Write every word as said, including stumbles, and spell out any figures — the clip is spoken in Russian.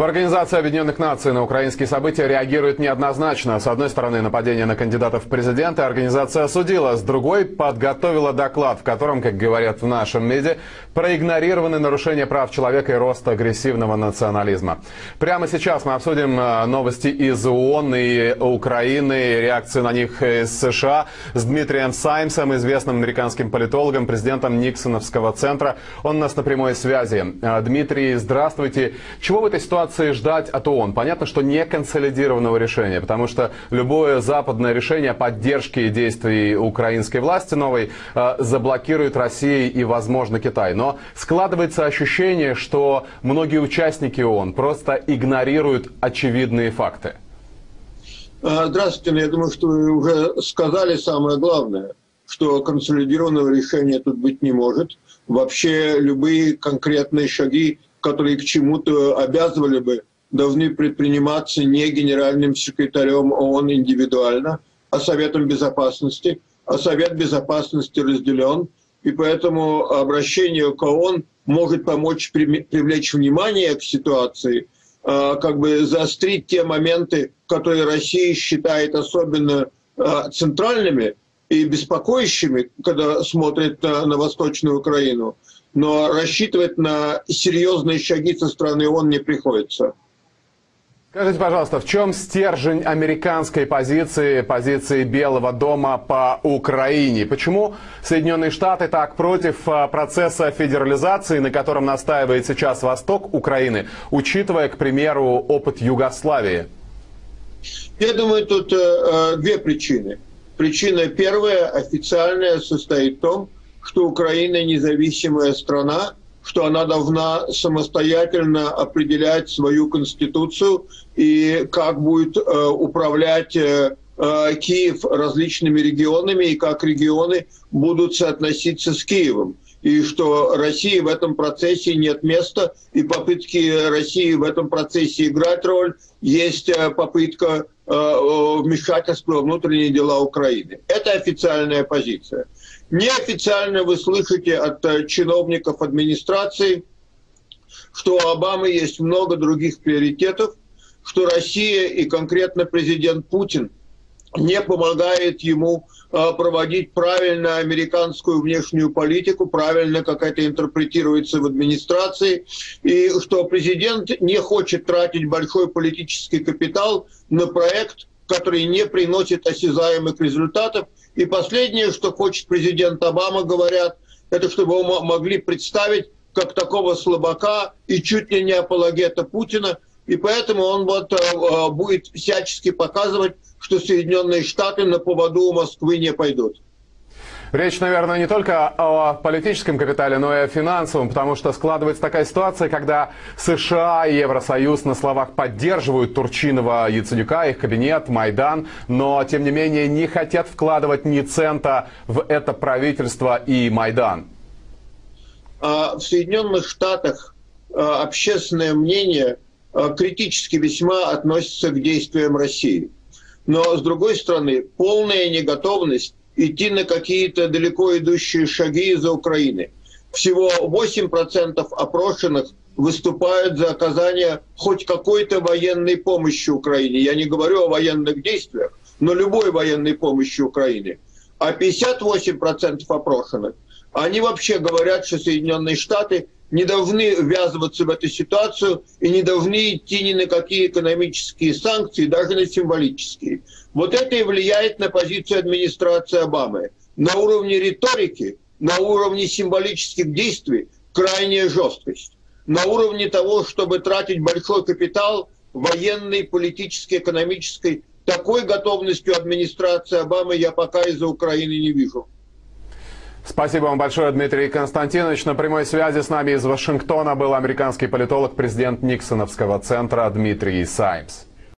В Организации Объединенных Наций на украинские события реагирует неоднозначно. С одной стороны, нападение на кандидатов в президенты организация осудила, с другой подготовила доклад, в котором, как говорят в нашем МИДе, проигнорированы нарушения прав человека и рост агрессивного национализма. Прямо сейчас мы обсудим новости из ООН и Украины, реакции на них из США с Дмитрием Саймсом, известным американским политологом, президентом Никсоновского центра. Он у нас на прямой связи. Дмитрий, здравствуйте. Чего в этой ситуации ждать от ООН? Понятно, что не консолидированного решения, потому что любое западное решение поддержки действий украинской власти новой э, заблокирует Россия и, возможно, Китай. Но складывается ощущение, что многие участники ООН просто игнорируют очевидные факты. Здравствуйте. Я думаю, что вы уже сказали самое главное, что консолидированного решения тут быть не может. Вообще любые конкретные шаги, которые к чему-то обязывали бы, должны предприниматься не генеральным секретарем ООН индивидуально, а Советом Безопасности. А Совет Безопасности разделен, и поэтому обращение к ООН может помочь привлечь внимание к ситуации, как бы заострить те моменты, которые Россия считает особенно центральными и беспокоящими, когда смотрит на Восточную Украину. Но рассчитывать на серьезные шаги со стороны ООН не приходится. Скажите, пожалуйста, в чем стержень американской позиции, позиции Белого дома по Украине? Почему Соединенные Штаты так против процесса федерализации, на котором настаивает сейчас восток Украины, учитывая, к примеру, опыт Югославии? Я думаю, тут э, две причины. Причина первая, официальная, состоит в том, что Украина независимая страна, что она должна самостоятельно определять свою конституцию и как будет э, управлять э, Киев различными регионами и как регионы будут соотноситься с Киевом. И что России в этом процессе нет места, и попытки России в этом процессе играть роль, есть попытка э, вмешательства во внутренние дела Украины. Это официальная позиция. Неофициально вы слышите от чиновников администрации, что у Обамы есть много других приоритетов, что Россия и конкретно президент Путин не помогает ему проводить правильно американскую внешнюю политику, правильно, как это интерпретируется в администрации, и что президент не хочет тратить большой политический капитал на проект, который не приносит осязаемых результатов. И последнее, что хочет президент Обама, говорят, это чтобы его могли представить как такого слабака и чуть ли не апологета Путина. И поэтому он вот э, будет всячески показывать, что Соединенные Штаты на поводу у Москвы не пойдут. Речь, наверное, не только о политическом капитале, но и о финансовом, потому что складывается такая ситуация, когда США и Евросоюз на словах поддерживают Турчинова, Яценюка, их кабинет, Майдан, но, тем не менее, не хотят вкладывать ни цента в это правительство и Майдан. В Соединенных Штатах общественное мнение критически весьма относится к действиям России. Но, с другой стороны, полная неготовность идти на какие-то далеко идущие шаги из-за Украины. Всего восемь процентов опрошенных выступают за оказание хоть какой-то военной помощи Украине. Я не говорю о военных действиях, но любой военной помощи Украине. А пятьдесят восемь процентов опрошенных, они вообще говорят, что Соединенные Штаты не должны ввязываться в эту ситуацию и не должны идти ни на какие экономические санкции, даже на символические. Вот это и влияет на позицию администрации Обамы. На уровне риторики, на уровне символических действий крайняя жесткость. На уровне того, чтобы тратить большой капитал, военный, политический, экономический, такой готовностью администрации Обамы я пока из-за Украины не вижу. Спасибо вам большое, Дмитрий Константинович. На прямой связи с нами из Вашингтона был американский политолог, президент Никсоновского центра Дмитрий Саймс.